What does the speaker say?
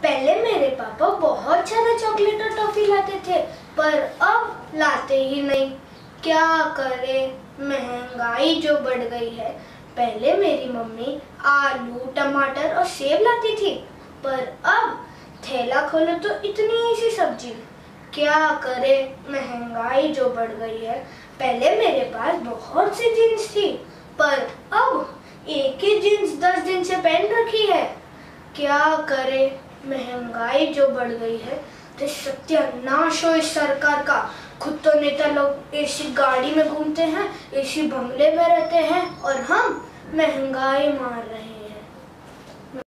पहले मेरे पापा बहुत ज्यादा चॉकलेट और टॉफी लाते थे, पर अब लाते ही नहीं। क्या करे, महंगाई जो बढ़ गई है। पहले मेरी मम्मी आलू, टमाटर और सेब लाती थी, पर अब थैला खोलो तो इतनी सी सब्जी। क्या करे, महंगाई जो बढ़ गई है। पहले मेरे पास बहुत सी जीन्स थी, पर अब एक ही जीन्स 10 दिन से पहन रखी है। क्या करे, महंगाई जो बढ़ गई है। तो सत्यानाश हो इस सरकार का। खुद तो नेता लोग एसी गाड़ी में घूमते हैं, एसी बंगले में रहते हैं, और हम महंगाई मार रहे हैं।